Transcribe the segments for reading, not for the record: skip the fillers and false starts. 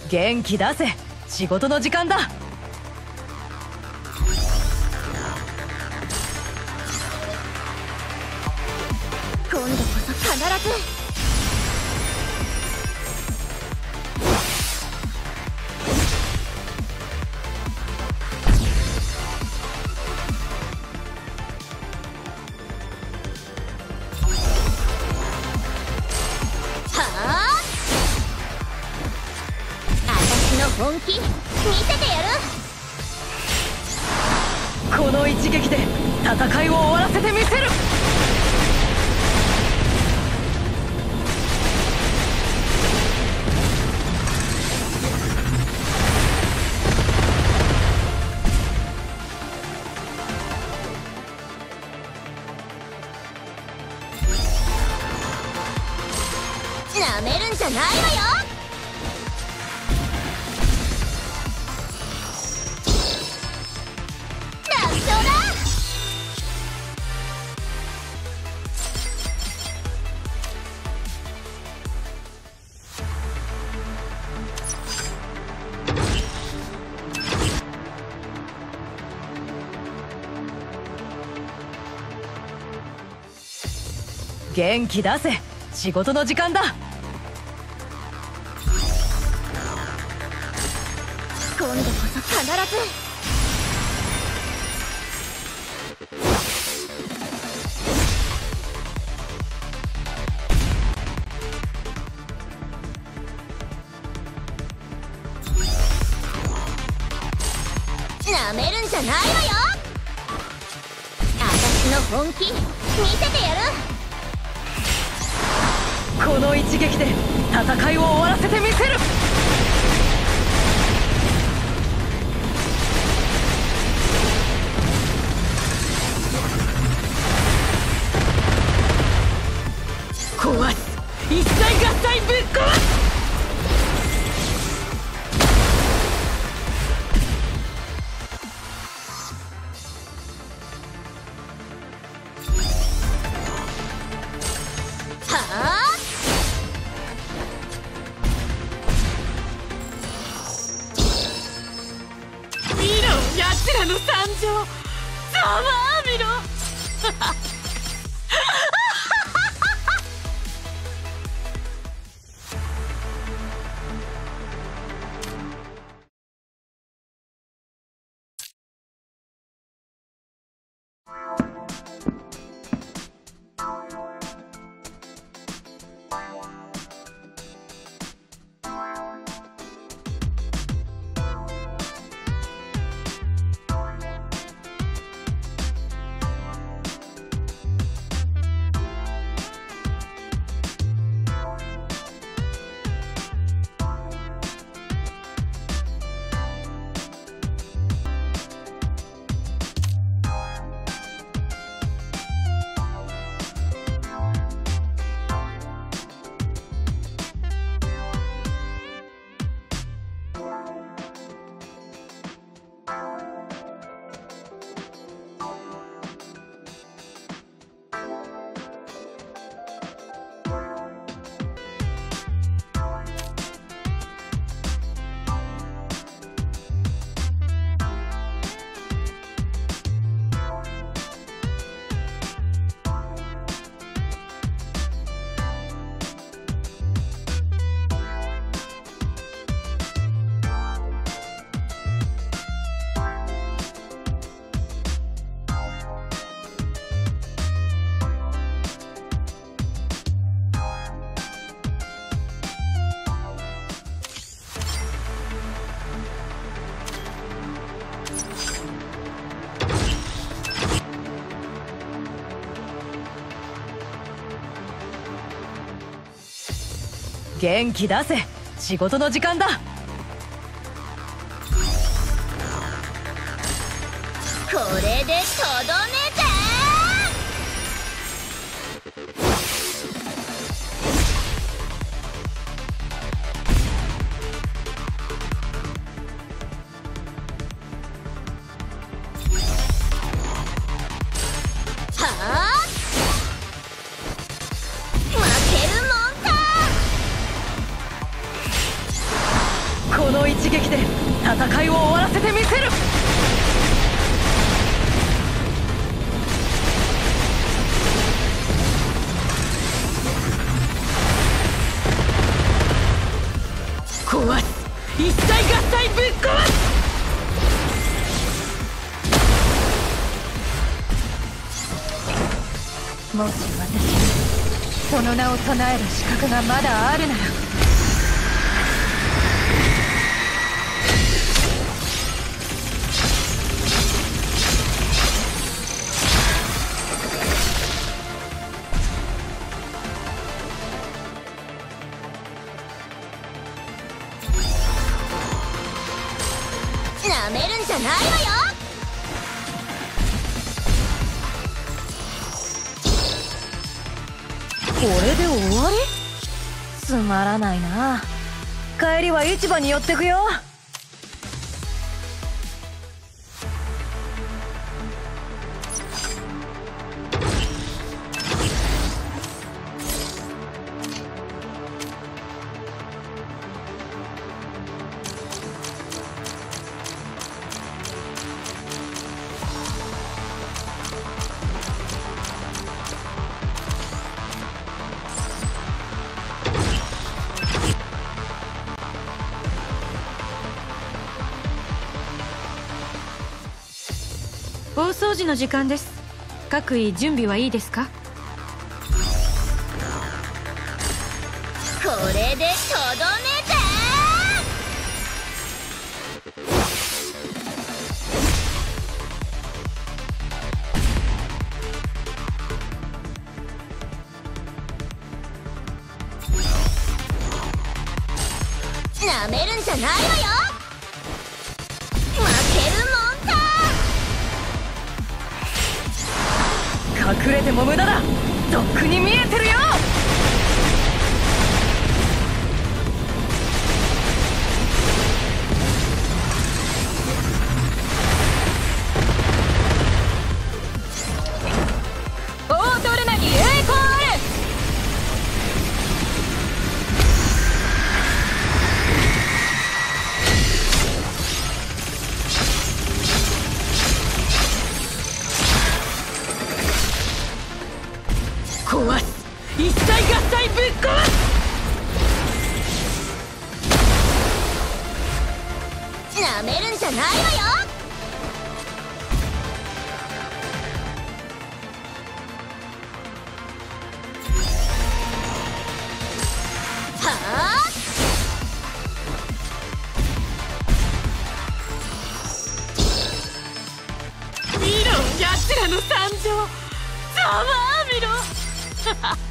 元気出せ、仕事の時間だ。 今度こそ必ず。本気見せてやる。 この一撃で戦いを終わらせてみせる。 なめるんじゃないわよ。 元気出せ、仕事の時間だ。 今度こそ必ず。なめるんじゃないわよ。私の本気見せてやる。 この一撃で戦いを終わらせてみせる。壊す、一切合切ぶっ壊す。奴らの参上、ざまあみろ。元気出せ、仕事の時間だ。 これでとどめだ。 こ戦いを終わらせてみせる。壊す。一切合切ぶっ壊す。もし私にその名を唱える資格がまだあるなら、 なめるんじゃないわよ。 これで終わり？つまらないな。帰りは市場に寄ってくよ。大掃除の時間です。各位準備はいいですか？ これでとどめて。なめるんじゃないわよ。負けるもんか。 隠れても無駄だ。とっくに見えてるよ。大トレナに栄光あれ。壊す。一切合切ぶっ壊す。 なめるんじゃないわよ。はあ。 見ろ、奴らの惨状。ざまあみろ。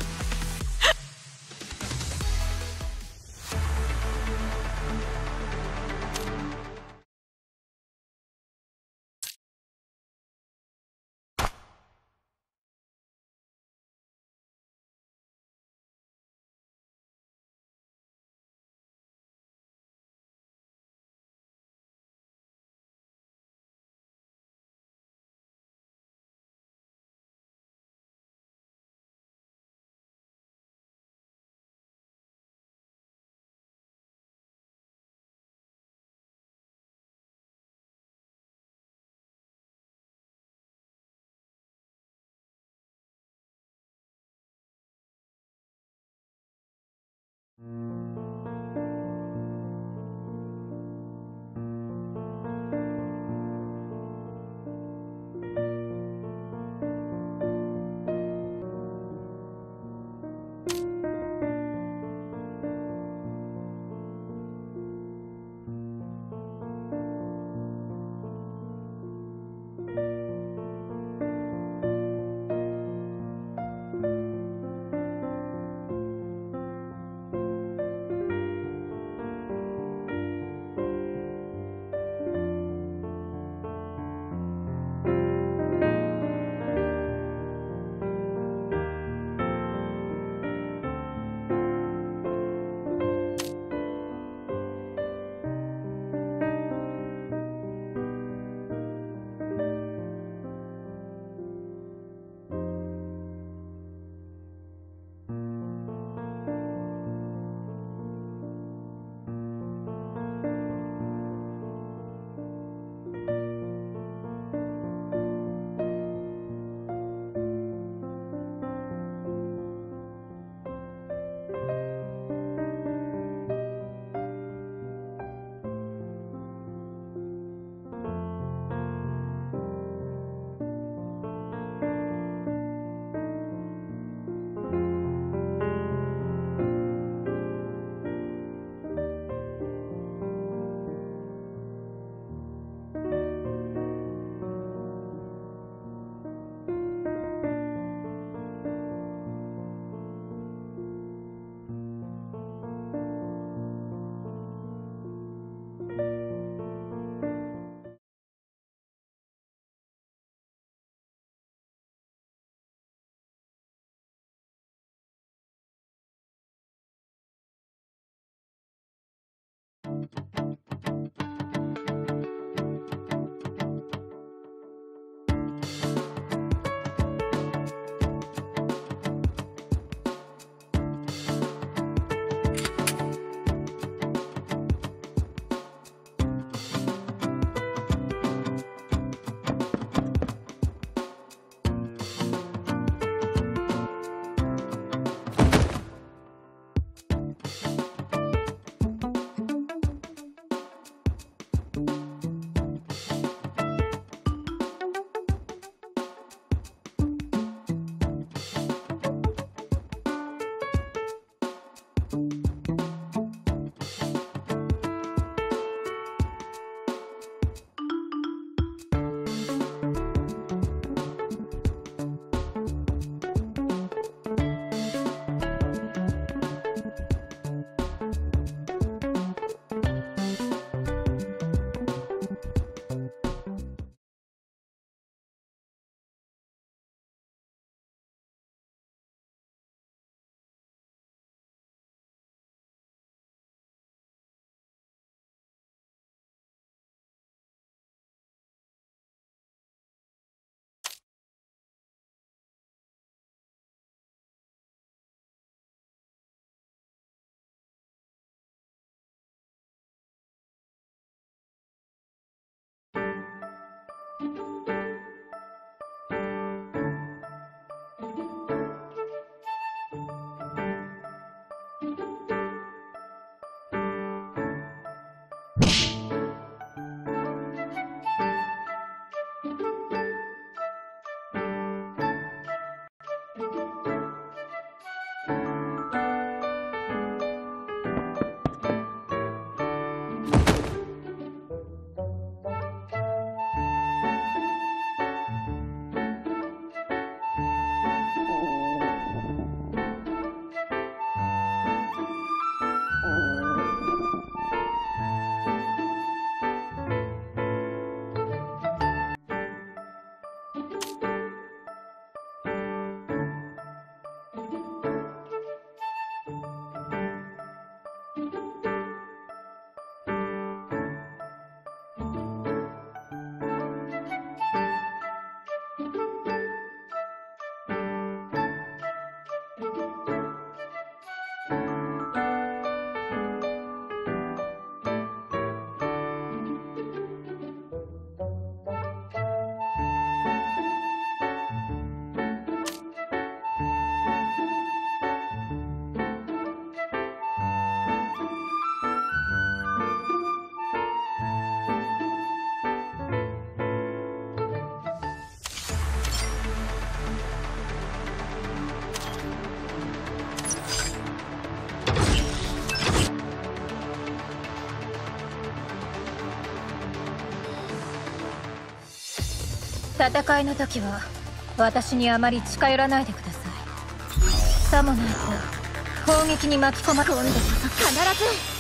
戦いの時は私にあまり近寄らないでください。さもないと砲撃に巻き込ま今度こそ必ず。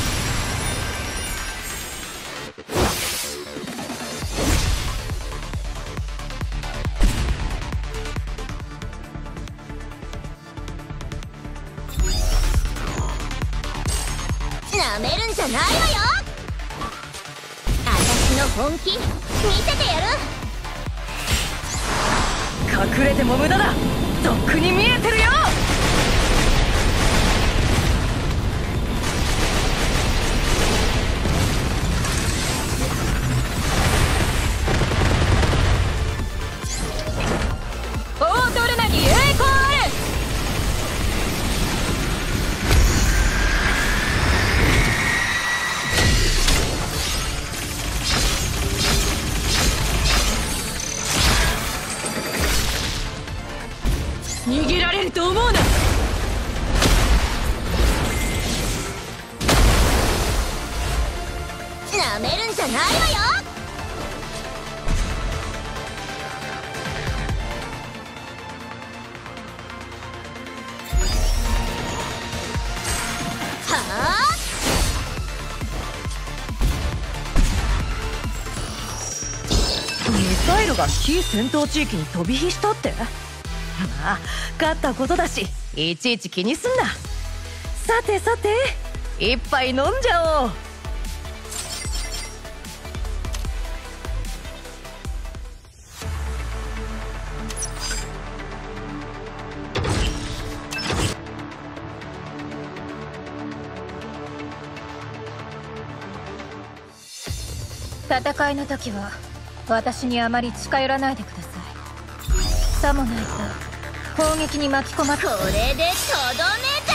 なめるんじゃないわよ。私の本気見せてやる。 隠れても無駄だ。とっくに見えてるよ。オートルナに栄光あれ。逃げられると思うな。 なめるんじゃないわよ。はあ。 ミサイルが非戦闘地域に飛び火したって。まあ勝ったことだしいちいち気にすんな。さてさて一杯飲んじゃおう。戦いの時は私にあまり近寄らないでください。さもないと砲撃に巻き込まこれでとどめて。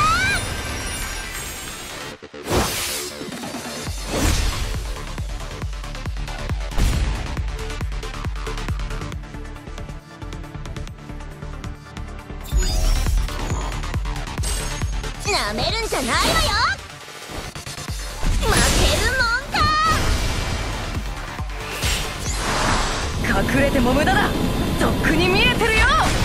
なめるんじゃないわよ。負けるもん隠れても無駄だ。とっくに見えてるよ。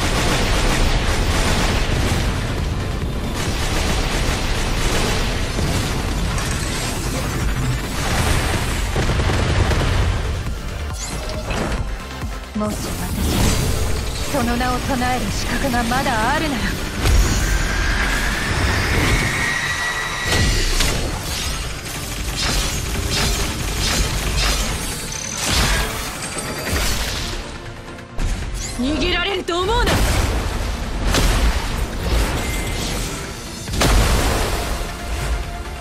もし私にその名を唱える資格がまだあるなら。逃げられると思うな。は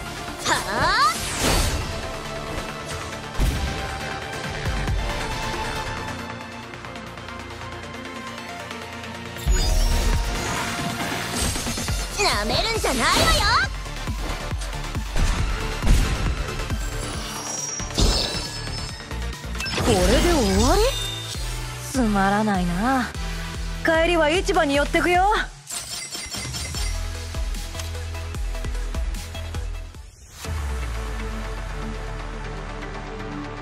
あ。 なめるんじゃないわよ。 これで終わり？つまらないな。帰りは市場に寄ってくよ。